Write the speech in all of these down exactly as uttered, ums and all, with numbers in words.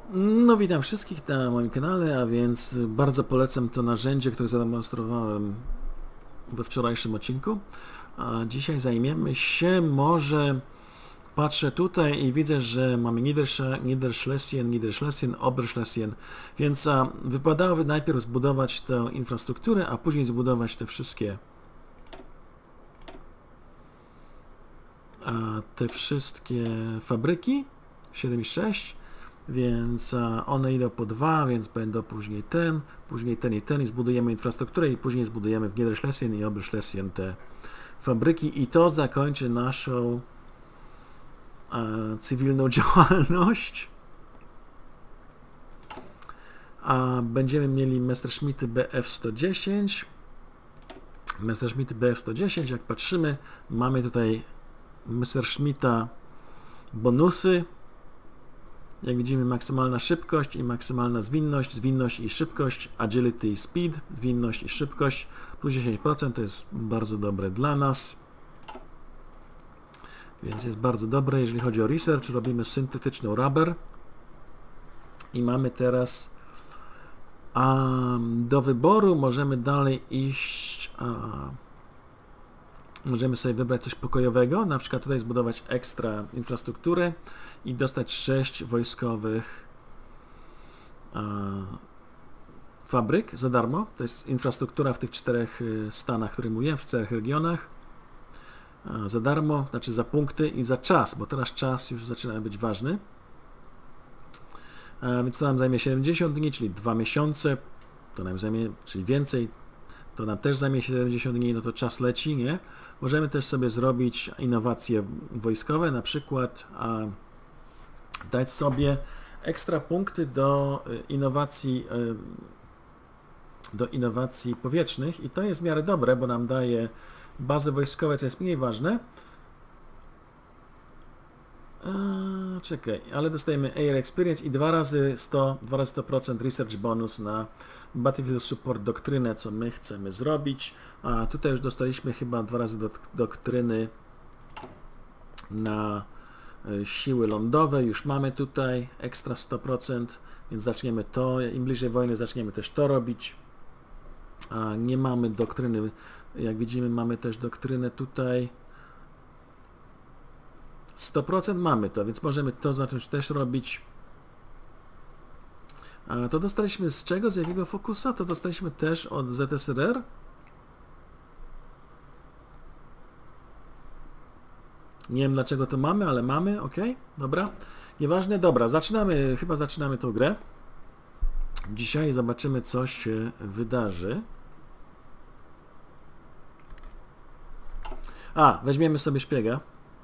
No, witam wszystkich na moim kanale, a więc bardzo polecam to narzędzie, które zademonstrowałem we wczorajszym odcinku. A dzisiaj zajmiemy się, może patrzę tutaj i widzę, że mamy Niederschlesien, Niederschlesien, Oberschlesien, więc a, wypadałoby najpierw zbudować tę infrastrukturę, a później zbudować te wszystkie a, te wszystkie fabryki siedem i sześć. Więc one idą po dwa, więc będą później ten, później ten i ten i zbudujemy infrastrukturę i później zbudujemy w Niederschlesien i Oberschlesien te fabryki i to zakończy naszą e, cywilną działalność. A będziemy mieli Messerschmitty B F sto dziesięć. Messerschmitty B F sto dziesięć, jak patrzymy, mamy tutaj Messerschmitta bonusy. Jak widzimy, maksymalna szybkość i maksymalna zwinność, zwinność i szybkość, agility i speed, zwinność i szybkość, plus dziesięć procent, to jest bardzo dobre dla nas. Więc jest bardzo dobre, jeżeli chodzi o research, robimy syntetyczną rubber. I mamy teraz a, do wyboru, możemy dalej iść, a, możemy sobie wybrać coś pokojowego, na przykład tutaj zbudować ekstra infrastrukturę i dostać sześć wojskowych a, fabryk za darmo. To jest infrastruktura w tych czterech stanach, które mówiłem, w czterech regionach. A, za darmo, znaczy za punkty i za czas, bo teraz czas już zaczyna być ważny. A, więc to nam zajmie siedemdziesiąt dni, czyli dwa miesiące. To nam zajmie, czyli więcej, to nam też zajmie siedemdziesiąt dni, no to czas leci, nie? Możemy też sobie zrobić innowacje wojskowe, na przykład a, dać sobie ekstra punkty do innowacji, do innowacji powietrznych i to jest w miarę dobre, bo nam daje bazy wojskowe, co jest mniej ważne. Eee, czekaj, ale dostajemy Air Experience i dwa razy sto procent research bonus na Battlefield Support doktrynę, co my chcemy zrobić. A tutaj już dostaliśmy chyba dwa razy do, doktryny na siły lądowe, już mamy tutaj ekstra sto procent, więc zaczniemy to, im bliżej wojny zaczniemy też to robić. A nie mamy doktryny, jak widzimy, mamy też doktrynę tutaj sto procent mamy to, więc możemy to zacząć też robić. A to dostaliśmy z czego? Z jakiego fokusa? To dostaliśmy też od Z S R R. Nie wiem dlaczego to mamy, ale mamy, ok, dobra. Nieważne, dobra, zaczynamy, chyba zaczynamy tą grę. Dzisiaj zobaczymy, co się wydarzy. A, weźmiemy sobie szpiega.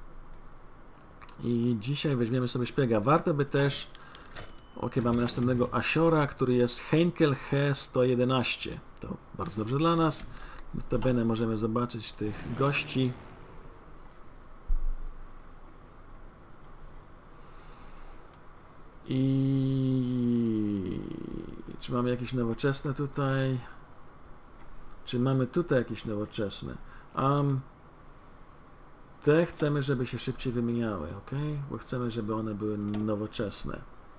I dzisiaj weźmiemy sobie szpiega. Warto by też... Ok, mamy następnego Asiora, który jest Heinkel He sto jedenaście. To bardzo dobrze dla nas. Notabene możemy zobaczyć tych gości. I czy mamy jakieś nowoczesne tutaj? Czy mamy tutaj jakieś nowoczesne? Um, te chcemy, żeby się szybciej wymieniały, ok? Bo chcemy, żeby one były nowoczesne.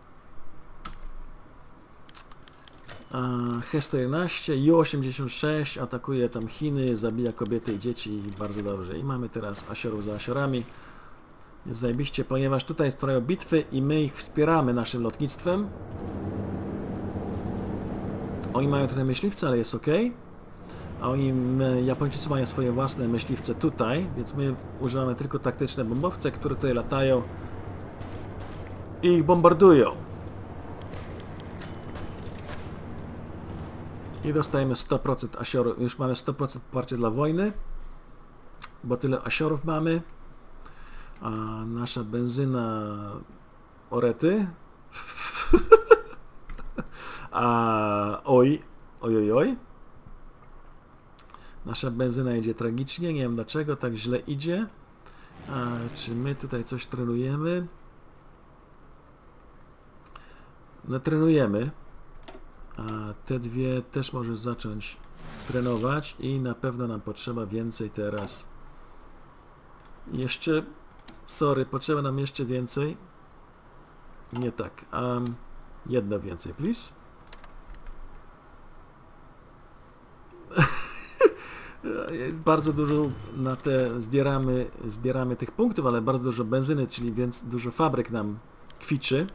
He sto jedenaście, Ju osiemdziesiąt sześć atakuje tam Chiny, zabija kobiety i dzieci, bardzo dobrze. I mamy teraz Asiorów za Asiorami. Jest zajebiście, ponieważ tutaj trwają bitwy i my ich wspieramy naszym lotnictwem. Oni mają tutaj myśliwce, ale jest ok. A oni, my, Japończycy mają swoje własne myśliwce tutaj, więc my używamy tylko taktyczne bombowce, które tutaj latają i ich bombardują. I dostajemy sto procent Asiorów, już mamy sto procent poparcia dla wojny, bo tyle Asiorów mamy. A nasza benzyna orety. A oj, oj, oj, oj. Nasza benzyna idzie tragicznie, nie wiem dlaczego tak źle idzie. A czy my tutaj coś trenujemy? No trenujemy. A te dwie też może zacząć trenować i na pewno nam potrzeba więcej teraz. Jeszcze Sorry, potrzeba nam jeszcze więcej. Nie tak. Um, Jedno więcej, please. Jest bardzo dużo na te zbieramy, zbieramy tych punktów, ale bardzo dużo benzyny, czyli więc dużo fabryk nam kwiczy.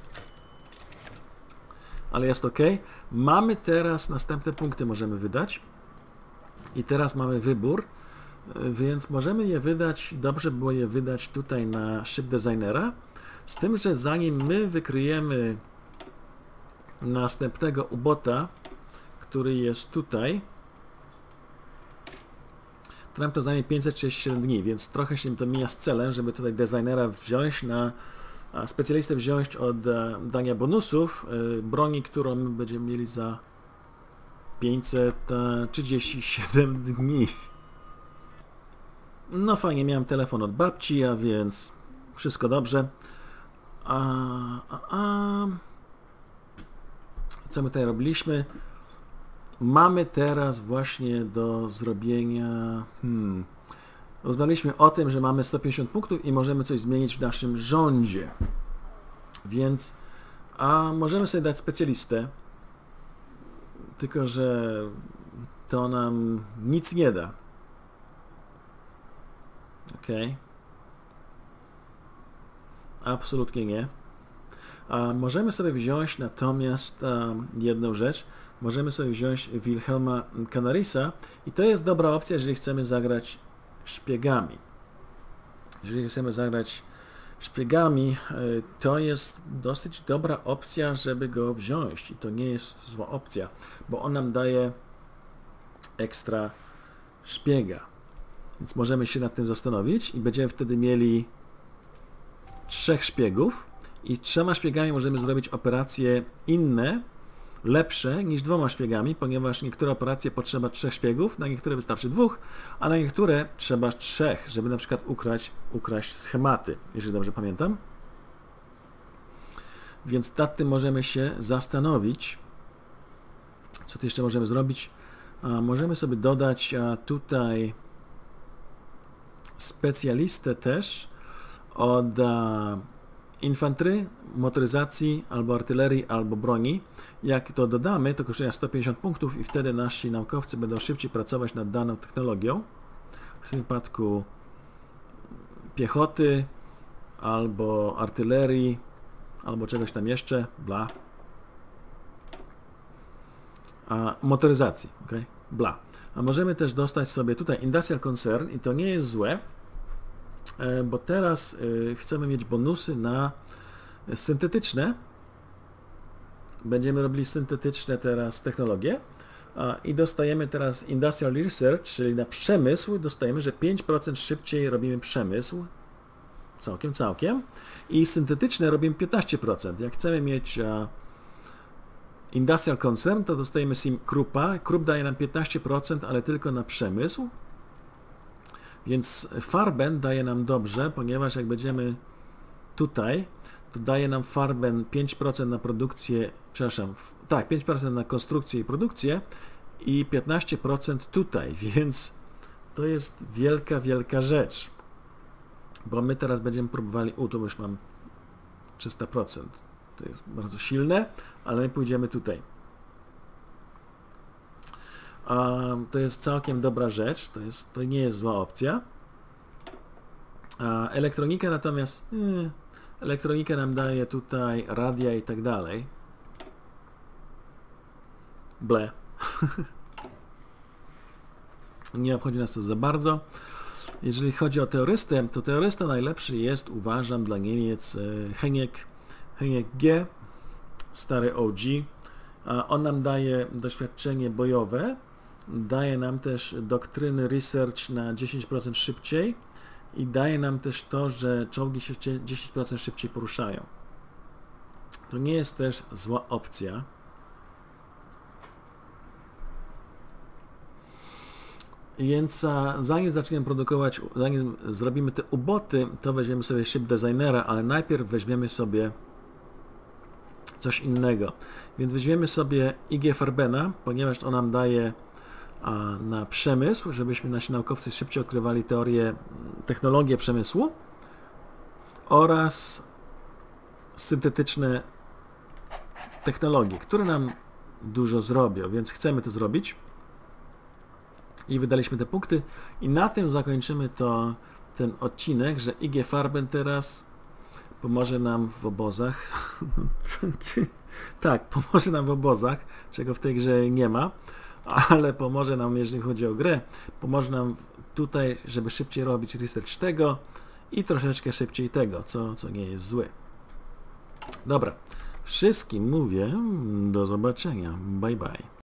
Ale jest ok. Mamy teraz następne punkty możemy wydać. I teraz mamy wybór, więc możemy je wydać, dobrze było je wydać tutaj na Ship Designera, z tym, że zanim my wykryjemy następnego ubota, który jest tutaj, to nam to zajmie pięćset trzydzieści siedem dni, więc trochę się to mija z celem, żeby tutaj designera wziąć na, a specjalistę wziąć od dania bonusów, broni, którą my będziemy mieli za pięćset trzydzieści siedem dni. No fajnie, miałem telefon od babci, a więc wszystko dobrze. A, a, a. Co my tutaj robiliśmy? Mamy teraz właśnie do zrobienia... Hmm, rozmawialiśmy o tym, że mamy sto pięćdziesiąt punktów i możemy coś zmienić w naszym rządzie. Więc a możemy sobie dać specjalistę, tylko że to nam nic nie da. Ok. Absolutnie nie. A możemy sobie wziąć natomiast um, jedną rzecz. Możemy sobie wziąć Wilhelma Canarisa i to jest dobra opcja, jeżeli chcemy zagrać szpiegami. Jeżeli chcemy zagrać szpiegami, to jest dosyć dobra opcja, żeby go wziąć i to nie jest zła opcja, bo on nam daje ekstra szpiega. Więc możemy się nad tym zastanowić i będziemy wtedy mieli trzech szpiegów i trzema szpiegami możemy zrobić operacje inne, lepsze niż dwoma szpiegami, ponieważ niektóre operacje potrzeba trzech szpiegów, na niektóre wystarczy dwóch, a na niektóre trzeba trzech, żeby na przykład ukraść, ukraść schematy, jeżeli dobrze pamiętam. Więc nad tym możemy się zastanowić. Co tu jeszcze możemy zrobić? A możemy sobie dodać a tutaj specjalistę też od a, infantry, motoryzacji, albo artylerii, albo broni. Jak to dodamy, to kosztuje sto pięćdziesiąt punktów i wtedy nasi naukowcy będą szybciej pracować nad daną technologią. W tym wypadku piechoty, albo artylerii, albo czegoś tam jeszcze, bla. A motoryzacji, ok? Bla. A możemy też dostać sobie tutaj Industrial Concern i to nie jest złe, bo teraz chcemy mieć bonusy na syntetyczne. Będziemy robili syntetyczne teraz technologie i dostajemy teraz Industrial Research, czyli na przemysł dostajemy, że pięć procent szybciej robimy przemysł. Całkiem, całkiem. I syntetyczne robimy piętnaście procent. Jak chcemy mieć Industrial Concern, to dostajemy Sim Krupa. Krup daje nam piętnaście procent, ale tylko na przemysł. Więc Farben daje nam dobrze, ponieważ jak będziemy tutaj, to daje nam Farben pięć procent na produkcję, przepraszam, tak, pięć procent na konstrukcję i produkcję i piętnaście procent tutaj, więc to jest wielka, wielka rzecz. Bo my teraz będziemy próbowali, u, tu już mam trzysta procent, to jest bardzo silne, ale my pójdziemy tutaj. Um, to jest całkiem dobra rzecz, to, jest, to nie jest zła opcja. A elektronika natomiast, yy, elektronikę nam daje tutaj radia i tak dalej. Ble. Nie obchodzi nas to za bardzo. Jeżeli chodzi o terrorystę, to terrorysta najlepszy jest, uważam, dla Niemiec Heniek, Heniek G, stary O G. On nam daje doświadczenie bojowe, daje nam też doktryny research na dziesięć procent szybciej i daje nam też to, że czołgi się dziesięć procent szybciej poruszają. To nie jest też zła opcja. Więc a, zanim zaczniemy produkować, zanim zrobimy te uboty, to weźmiemy sobie Ship Designera, ale najpierw weźmiemy sobie coś innego. Więc weźmiemy sobie I G Farbena, ponieważ on nam daje a, na przemysł, żebyśmy nasi naukowcy szybciej odkrywali teorię, technologię przemysłu oraz syntetyczne technologie, które nam dużo zrobią, więc chcemy to zrobić. I wydaliśmy te punkty. I na tym zakończymy to ten odcinek, że I G Farben teraz pomoże nam w obozach. Tak, pomoże nam w obozach, czego w tej grze nie ma, ale pomoże nam, jeżeli chodzi o grę, pomoże nam tutaj, żeby szybciej robić research tego i troszeczkę szybciej tego, co, co nie jest złe. Dobra, wszystkim mówię do zobaczenia. Bye bye.